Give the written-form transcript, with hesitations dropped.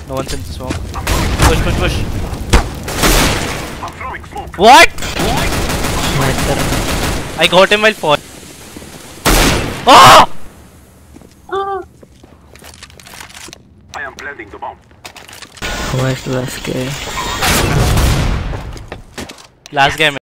No one's in the smoke. Push, push, push. What? I got him while falling. Oh! I am planting the bomb. Where's the last guy? Last game.